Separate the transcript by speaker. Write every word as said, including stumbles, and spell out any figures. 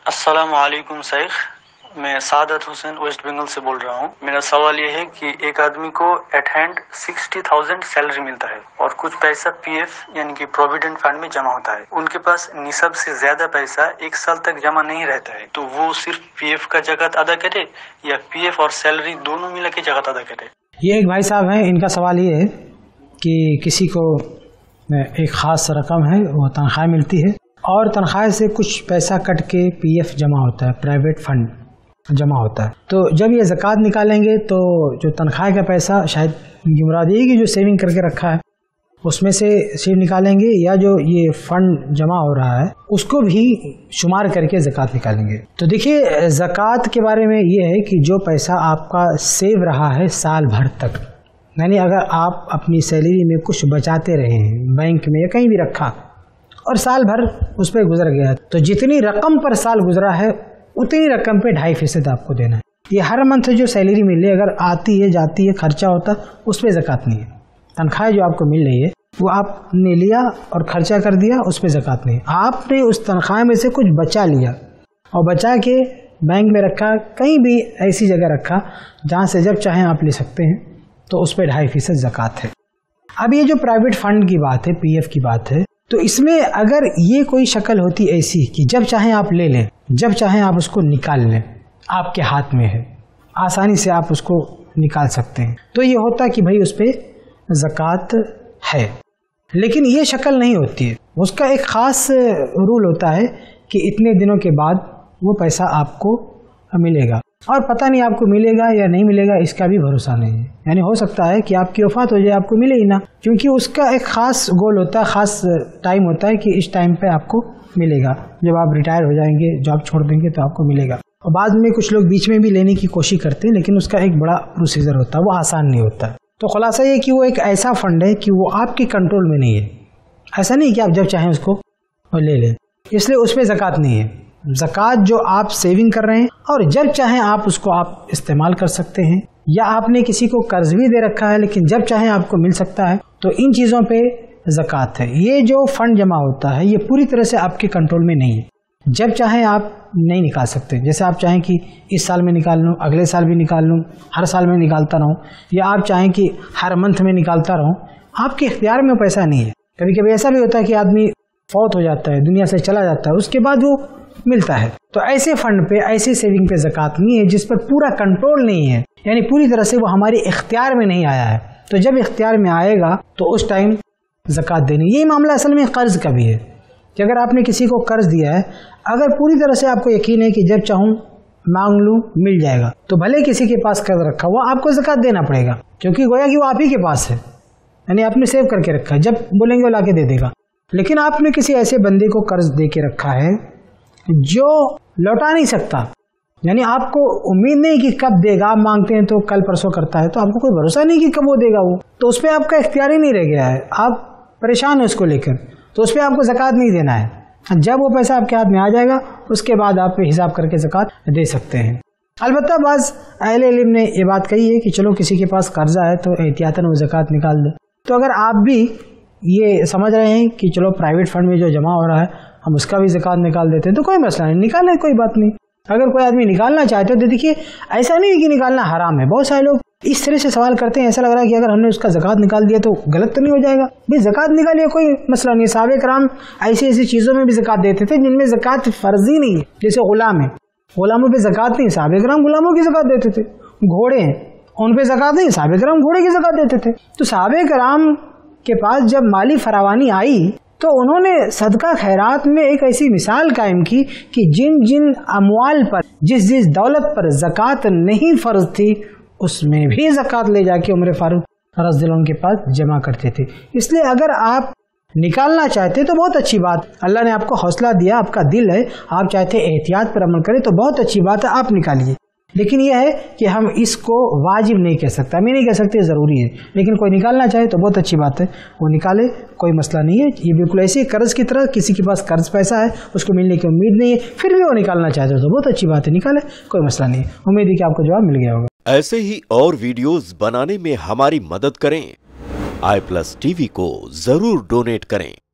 Speaker 1: अस्सलामुअलैकुम शेख, मैं सादत हुसैन वेस्ट बंगाल से बोल रहा हूँ। मेरा सवाल ये है कि एक आदमी को at hand sixty thousand salary मिलता है और कुछ पैसा पीएफ यानी कि प्रोविडेंट फंड में जमा होता है। उनके पास निसाब से ज्यादा पैसा एक साल तक जमा नहीं रहता है, तो वो सिर्फ पीएफ का जकात अदा करे या पीएफ और सैलरी दोनों मिला के जकात अदा करे?
Speaker 2: ये एक भाई साहब हैं, इनका सवाल ये है कि किसी को एक ख़ास रकम है, वो तनख्वाह मिलती है और तनख्वाह से कुछ पैसा कट के पीएफ जमा होता है, प्राइवेट फंड जमा होता है। तो जब ये ज़कात निकालेंगे तो जो तनख्वाह का पैसा, शायद मुराद ये कि जो सेविंग करके रखा है उसमें से सिर्फ निकालेंगे, या जो ये फंड जमा हो रहा है उसको भी शुमार करके ज़कात निकालेंगे। तो देखिए, ज़कात के बारे में ये है कि जो पैसा आपका सेव रहा है साल भर तक, यानी अगर आप अपनी सैलरी में कुछ बचाते रहे हैं बैंक में या कहीं भी रखा और साल भर उस पर गुजर गया, तो जितनी रकम पर साल गुजरा है उतनी रकम पे ढाई फीसद आपको देना है। ये हर मंथ जो सैलरी मिले, अगर आती है जाती है खर्चा होता, उस पर ज़कात नहीं है। तनख्वाह जो आपको मिल रही है वो आपने लिया और खर्चा कर दिया, उस पर ज़कात नहीं। आपने उस तनख्वाह में से कुछ बचा लिया और बचा के बैंक में रखा, कहीं भी ऐसी जगह रखा जहाँ से जब चाहें आप ले सकते हैं, तो उस पर ढाई फीसद ज़कात है। अब ये जो प्राइवेट फंड की बात है, पीएफ की बात है, तो इसमें अगर ये कोई शक्ल होती ऐसी कि जब चाहें आप ले लें, जब चाहें आप उसको निकाल लें, आपके हाथ में है, आसानी से आप उसको निकाल सकते हैं, तो ये होता कि भाई उस पर ज़कात है। लेकिन ये शक्ल नहीं होती है, उसका एक ख़ास रूल होता है कि इतने दिनों के बाद वो पैसा आपको मिलेगा, और पता नहीं आपको मिलेगा या नहीं मिलेगा इसका भी भरोसा नहीं है। यानी हो सकता है कि आपकी वफ़ात हो जाए, आपको मिले ही ना, क्योंकि उसका एक ख़ास गोल होता है, ख़ास टाइम होता है कि इस टाइम पे आपको मिलेगा। जब आप रिटायर हो जाएंगे, जॉब छोड़ देंगे, तो आपको मिलेगा। और बाद में कुछ लोग बीच में भी लेने की कोशिश करते हैं, लेकिन उसका एक बड़ा प्रोसीजर होता है, वो आसान नहीं होता। तो खुलासा ये कि वो एक ऐसा फंड है कि वो आपके कंट्रोल में नहीं है। ऐसा नहीं कि आप जब चाहें उसको ले लें, इसलिए उस पर ज़कात नहीं है। ज़कात जो आप सेविंग कर रहे हैं और जब चाहें आप उसको आप इस्तेमाल कर सकते हैं, या आपने किसी को कर्ज भी दे रखा है लेकिन जब चाहें आपको मिल सकता है, तो इन चीज़ों पे ज़कात है। ये जो फंड जमा होता है ये पूरी तरह से आपके कंट्रोल में नहीं है, जब चाहें आप नहीं निकाल सकते। जैसे आप चाहें कि इस साल में निकाल लूँ, अगले साल भी निकाल लूँ, हर साल में निकालता रहूँ, या आप चाहें कि हर मंथ में निकालता रहूँ, आपके इख्तियार में पैसा नहीं है। कभी कभी ऐसा भी होता है कि आदमी फौत हो जाता है, दुनिया से चला जाता है, उसके बाद वो मिलता है। तो ऐसे फंड पे, ऐसे सेविंग पे ज़कात नहीं है जिस पर पूरा कंट्रोल नहीं है, यानी पूरी तरह से वो हमारे इख्तियार में नहीं आया है। तो जब इख्तियार में आएगा तो उस टाइम ज़कात देनी। यही मामला असल में कर्ज का भी है कि अगर आपने किसी को कर्ज दिया है, अगर पूरी तरह से आपको यकीन है कि जब चाहूँ मांग लूँ मिल जाएगा, तो भले किसी के पास कर्ज रखा हुआ, आपको ज़कात देना पड़ेगा, क्योंकि गोया कि वो आप ही के पास है, यानी आपने सेव करके रखा है, जब बोलेंगे वो ला के दे देगा। लेकिन आपने किसी ऐसे बंदे को कर्ज दे के रखा है जो लौटा नहीं सकता, यानी आपको उम्मीद नहीं कि कब देगा, आप मांगते हैं तो कल परसों करता है, तो आपको कोई भरोसा नहीं कि कब वो देगा, वो तो उस पर आपका इख्तियार ही नहीं रह गया है, आप परेशान हैं उसको लेकर, तो उस पर आपको ज़कात नहीं देना है। जब वो पैसा आपके हाथ में आ जाएगा उसके बाद आप हिसाब करके ज़कात दे सकते हैं। अलबत्ता बाज़ अहले इल्म ने ये बात कही है कि चलो किसी के पास कर्जा है तो एहतियातन वो ज़कात निकाल दे। तो अगर आप भी ये समझ रहे हैं कि चलो प्राइवेट फंड में जो जमा हो रहा है हम उसका भी ज़कात निकाल देते हैं, तो कोई मसला नहीं, निकालें, कोई बात नहीं। अगर कोई आदमी निकालना चाहते हो तो देखिए, ऐसा नहीं है कि निकालना हराम है। बहुत सारे लोग इस तरह से सवाल करते हैं, ऐसा लग रहा है कि अगर हमने उसका ज़कात निकाल दिया तो गलत तो नहीं हो जाएगा। भाई ज़कात निकालिए, कोई मसला नहीं। सहाबे कराम ऐसी ऐसी चीज़ों में भी ज़कात देते थे जिनमें ज़कात फ़र्ज़ी नहीं है, जैसे गुलाम है, गुलामों पे ज़कात नहीं, सहाबे कराम गुलामों की ज़कात देते थे। घोड़े हैं, उन पे ज़कात नहीं, सहाबे कराम घोड़े की ज़कात देते थे। तो सहाबे कराम के पास जब माली फरावानी आई तो उन्होंने सदका खैरात में एक ऐसी मिसाल कायम की कि जिन जिन अमवाल पर, जिस जिस दौलत पर ज़कात नहीं फ़र्ज थी, उसमें भी ज़कात ले जाके उमर फारूक रज़ियल्लाहु अन्हु के पास जमा करते थे। इसलिए अगर आप निकालना चाहते तो बहुत अच्छी बात, अल्लाह ने आपको हौसला दिया, आपका दिल है, आप चाहते एहतियात पर अमल करें तो बहुत अच्छी बात है, आप निकालिए। लेकिन यह है कि हम इसको वाजिब नहीं कह सकता, मैं नहीं कह सकते ज़रूरी है, लेकिन कोई निकालना चाहे तो बहुत अच्छी बात है, वो निकाले, कोई मसला नहीं है। ये बिल्कुल ऐसे कर्ज की तरह, किसी के पास कर्ज पैसा है, उसको मिलने की उम्मीद नहीं है, फिर भी वो निकालना चाहते हो तो बहुत अच्छी बात है, निकाले, कोई मसला नहीं है। उम्मीद है कि आपको जवाब मिल गया होगा।
Speaker 3: ऐसे ही और वीडियोस बनाने में हमारी मदद करें, आई प्लस टीवी को जरूर डोनेट करें।